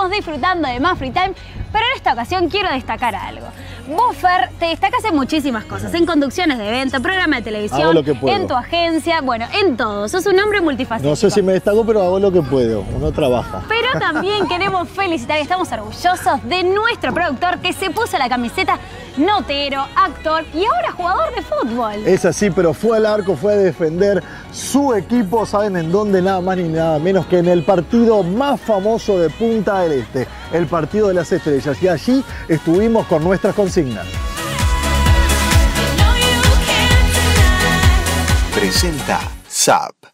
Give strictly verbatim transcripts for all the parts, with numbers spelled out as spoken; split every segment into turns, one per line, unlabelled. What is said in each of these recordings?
seguimos disfrutando de más Free Time, pero en esta ocasión quiero destacar algo. Vos, Fer, te destacás en muchísimas cosas, en conducciones de evento, programa de televisión,
hago lo que puedo.
en tu agencia, bueno, en todo. Sos un hombre multifacético.
No sé si me destaco, pero hago lo que puedo. Uno trabaja.
Pero también queremos felicitar y estamos orgullosos de nuestro productor que se puso la camiseta, notero, actor y ahora jugador de fútbol.
Es así, pero fue al arco, fue a defender su equipo, ¿saben en dónde? Nada más ni nada menos que en el partido más famoso de Punta del Este, el partido de las estrellas. Y allí estuvimos con nuestras consignas.
Presenta S A P.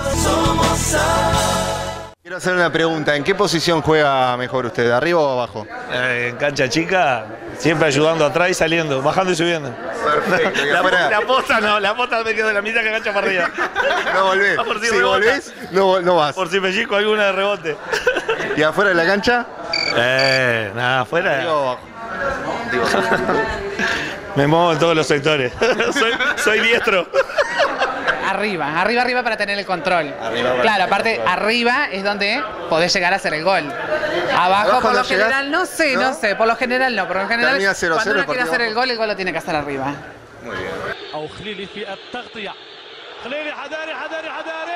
Quiero hacer una pregunta, ¿en qué posición juega mejor usted, arriba o abajo?
Eh, en cancha chica, siempre ayudando atrás y saliendo, bajando y subiendo.
Perfecto. ¿Y
la,
afuera?
la posta no, la posta me quedo de la mitad que cancha para arriba.
No volvés.
Ah, por si
si
rebota.
volvés, no, no vas.
Por si me chico alguna de rebote.
¿Y afuera de la cancha?
Eh, nada, afuera.
Arriba o abajo. Digo,
Me muevo en todos los sectores. soy, soy diestro.
Arriba, arriba, arriba para tener el control.
Arriba para
claro,
tener
aparte,
el control.
arriba es donde podés llegar a hacer el gol. Abajo,
¿Abajo
por
no
lo general,
llegás?
no sé,
¿No?
no sé, por lo general no, por lo general,
Termina cero a
cuando
cero
uno quiere
el partido
hacer el
abajo.
gol, el gol lo tiene que hacer arriba.
Muy bien.
أو خليلي في التغطية خليلي حداري حداري حداري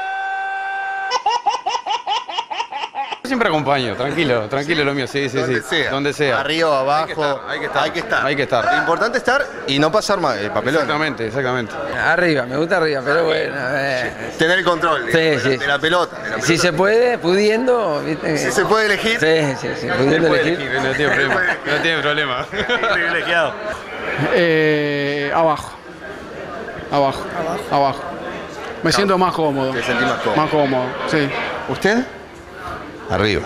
Siempre acompaño, tranquilo, tranquilo lo mío, sí, sí,
Donde
sí.
sea.
Donde sea.
Arriba o abajo.
Hay que estar,
Hay que estar.
hay que estar.
Lo importante es estar y no pasar más el papelón.
Exactamente, exactamente.
Arriba, me gusta arriba, pero bueno. Eh.
Tener el control de,
Sí,
de la,
sí.
de la pelota. de la pelota.
Si se puede, pudiendo, ¿viste?
Si se puede elegir.
Sí, sí, sí, pudiendo elegir.
No tiene problema, no tiene problema.
Privilegiado.
Eh, abajo. abajo. Abajo. Me siento más cómodo.
Te sentís más cómodo.
Más cómodo, sí.
¿Usted?
Arriba.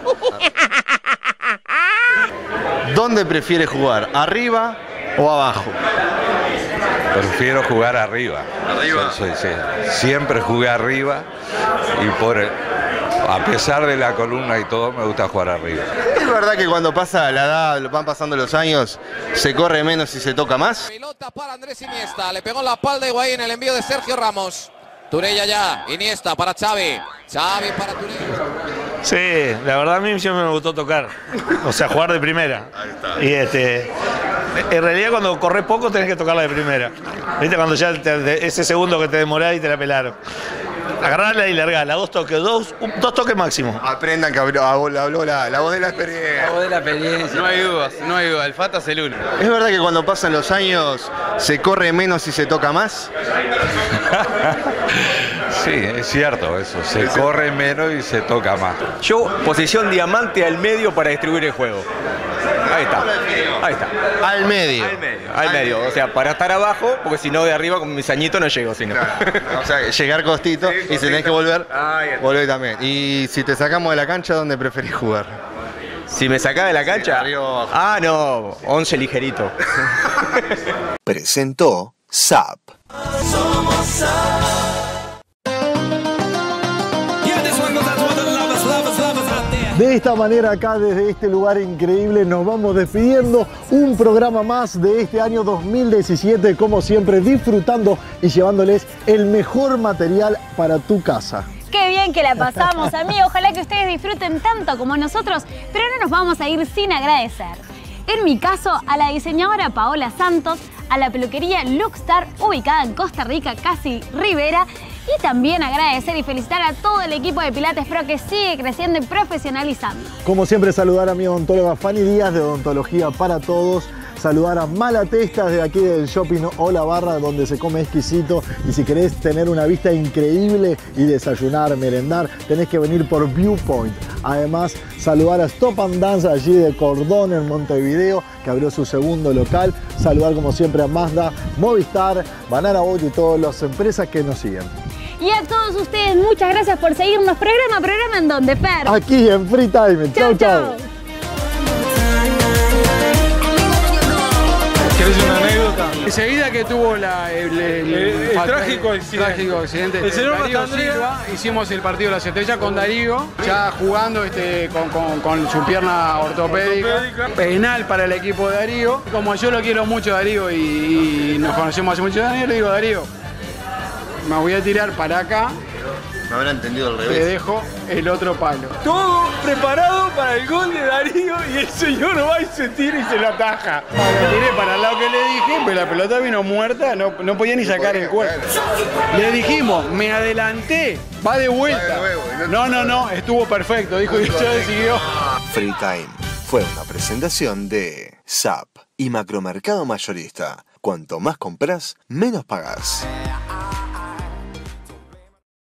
¿Dónde prefiere jugar? ¿Arriba o abajo?
Prefiero jugar arriba.
¿Arriba?
Sí, sí, sí. Siempre jugué arriba y por el- a pesar de la columna y todo, me gusta jugar arriba.
¿Es verdad que cuando pasa la edad, van pasando los años, se corre menos y se toca más?
Pelota para Andrés Iniesta, le pegó en la espalda Higuaín en el envío de Sergio Ramos. Turella ya, Iniesta para Xavi, Xavi para Turella.
Sí, la verdad a mí siempre me gustó tocar, o sea, jugar de primera. Y este, en realidad cuando corres poco tenés que tocarla de primera. ¿Viste? Cuando ya te- ese segundo que te demorás y te la pelaron. Agarrarla y largarla, dos toques, dos, un- dos toques máximo.
Aprendan que habló, habló la, la voz de la experiencia.
La voz de la experiencia.
No hay dudas, no hay dudas. El Fata es el uno.
¿Es verdad que cuando pasan los años se corre menos y se toca más?
Sí, es cierto eso. Se corre menos y se toca más.
Yo, posición diamante al medio para distribuir el juego. Ahí está. Ahí está.
Al medio.
Al medio. Al medio. O sea, para estar abajo, porque si no de arriba con mis añitos no llego, sino.
O sea, llegar costito y si tenés que volver,
Ahí está.
volver también. Y si te sacamos de la cancha, ¿dónde preferís jugar?
Si me sacás de la cancha.
arriba o abajo.
Ah, no. once ligerito.
Presentó S A P.
De esta manera acá desde este lugar increíble nos vamos despidiendo un programa más de este año dos mil diecisiete, como siempre disfrutando y llevándoles el mejor material para tu casa.
Qué bien que la pasamos, amigos. Ojalá que ustedes disfruten tanto como nosotros, pero no nos vamos a ir sin agradecer. En mi caso, a la diseñadora Paola Santos, a la peluquería Lookstar, ubicada en Costa Rica, casi Rivera, y también agradecer y felicitar a todo el equipo de Pilates Pro que sigue creciendo y profesionalizando.
Como siempre, saludar a mi odontóloga Fanny Díaz de Odontología para Todos. Saludar a Malatestas de aquí del Shopping Ola Barra, donde se come exquisito. Y si querés tener una vista increíble y desayunar, merendar, tenés que venir por Viewpoint. Además, saludar a Stop and Dance allí de Cordón en Montevideo, que abrió su segundo local. Saludar como siempre a Mazda, Movistar, Banana Boat y todas las empresas que nos siguen.
Y a todos ustedes, muchas gracias por seguirnos. Programa, programa en donde, Fer.
Aquí en Free Time. Chau, chau.
¿Querés una anécdota? Enseguida que tuvo la, el, el-
El- el
fat-
trágico accidente.
trágico accidente
El
de
señor
Darío
Matandrea.
Silva, hicimos el partido de las estrellas con Darío, ya jugando este, con, con- con su pierna ortopédica.
Ortopédica.
Penal para el equipo de Darío. Como yo lo quiero mucho, Darío, y, y nos conocemos hace muchos años, le digo, Darío, me voy a tirar para acá
Me habrá entendido al
Te
revés.
dejo el otro palo. Todo preparado para el gol de Darío y el señor va y se tira y se lo ataja. Lo tiré para el lado que le dije, pero la pelota vino muerta, no, no podía ni sacar el cuerpo. Le dijimos, me adelanté, va de vuelta. No, no, no, estuvo perfecto, dijo y ya decidió.
Free Time fue una presentación de S A P y Macromercado Mayorista. Cuanto más compras, menos pagás.